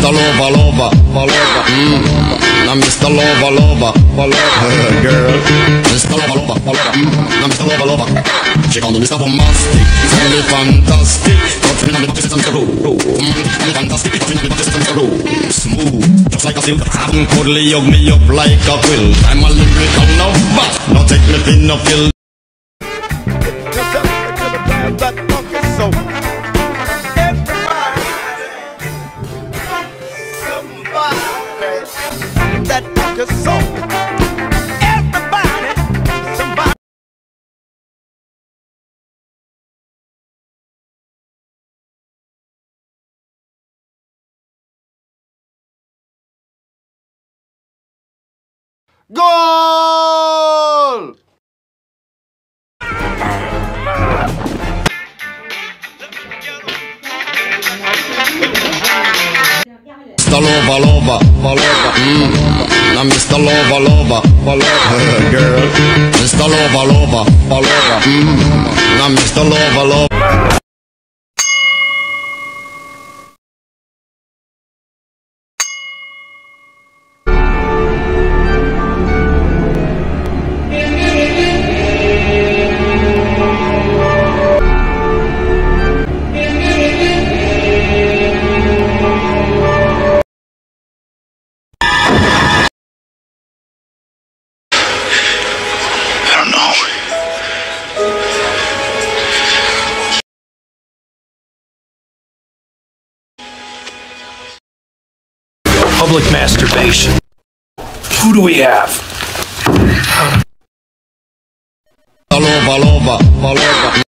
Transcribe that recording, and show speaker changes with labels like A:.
A: Mr. Lover, lover, lover. Now Mr. Lover, lover, lover. Girl, Mr. Lover, lover, lover. Now Mr. Lover, lover. She called me Mr. Bombastic, tell me fantastic. Touch me on the bucket and I'm fantastic. Touch me on the bucket and smooth, just like a silk. Cuddly, hug me up like a quilt. I'm a lyrical lover. Now take me pin up till.
B: That funky soul. Everybody, somebody, that funky soul. Everybody, somebody. Goal!
A: Mr. Lover, lover, lover. Now Mr. Lover, lover, lover. Girl, Mr. Lover, lover, lover. Now Mr. Lover, lover.
C: Public masturbation. Who do we have?
A: Lover, lover, lover.